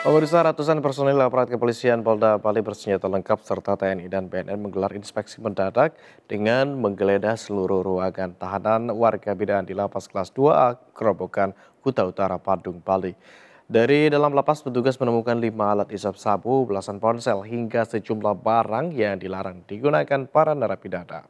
Pemirsa, ratusan personil aparat kepolisian Polda Bali bersenjata lengkap serta TNI dan BNN menggelar inspeksi mendadak dengan menggeledah seluruh ruangan tahanan warga binaan di Lapas Kelas 2A Kerobokan, Kuta Utara, Badung, Bali. Dari dalam lapas, petugas menemukan 5 alat isap sabu, belasan ponsel, hingga sejumlah barang yang dilarang digunakan para narapidana.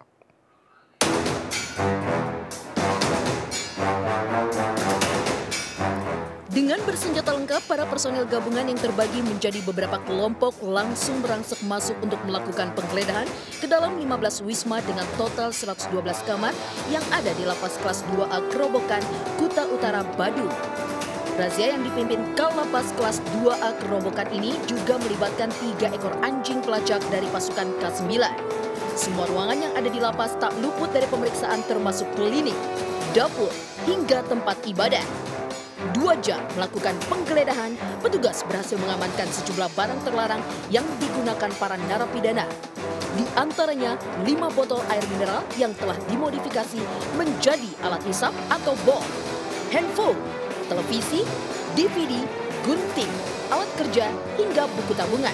Dengan bersenjata lengkap, para personil gabungan yang terbagi menjadi beberapa kelompok langsung merangsek masuk untuk melakukan penggeledahan ke dalam 15 wisma dengan total 112 kamar yang ada di Lapas Kelas 2A Kerobokan, Kuta Utara, Badung. Razia yang dipimpin Kalapas Kelas 2A Kerobokan ini juga melibatkan 3 ekor anjing pelacak dari pasukan K9. Semua ruangan yang ada di lapas tak luput dari pemeriksaan termasuk klinik, dapur, hingga tempat ibadah. 2 jam melakukan penggeledahan, petugas berhasil mengamankan sejumlah barang terlarang yang digunakan para narapidana. Di antaranya 5 botol air mineral yang telah dimodifikasi menjadi alat hisap atau bom, handphone, televisi, DVD, gunting, alat kerja, hingga buku tabungan.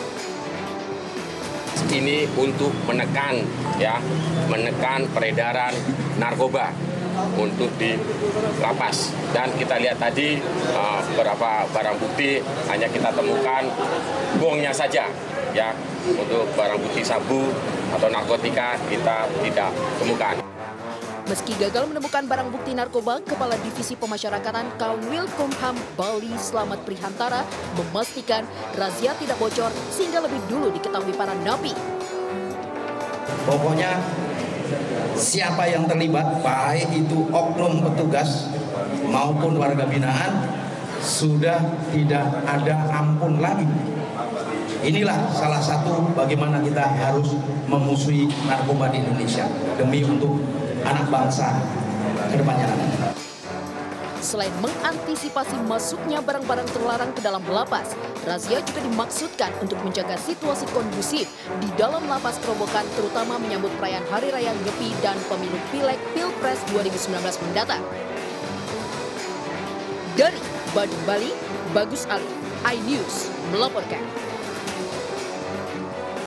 Ini untuk menekan peredaran narkoba untuk di lapas. Dan kita lihat tadi beberapa barang bukti hanya kita temukan bongnya saja ya. Untuk barang bukti sabu atau narkotika kita tidak temukan. Meski gagal menemukan barang bukti narkoba, Kepala Divisi Pemasyarakatan Kanwilkumham Bali Slamet Prihantara memastikan razia tidak bocor sehingga lebih dulu diketahui para napi. Pokoknya siapa yang terlibat, baik itu oknum petugas maupun warga binaan, sudah tidak ada ampun lagi. Inilah salah satu bagaimana kita harus memusuhi narkoba di Indonesia demi untuk anak bangsa ke depannya. Selain mengantisipasi masuknya barang-barang terlarang ke dalam lapas, razia juga dimaksudkan untuk menjaga situasi kondusif di dalam lapas Kerobokan, terutama menyambut perayaan Hari Raya Nyepi dan pemilu Pileg Pilpres 2019 mendatang. Dari Badung, Bali, Bagus Ali, iNews melaporkan.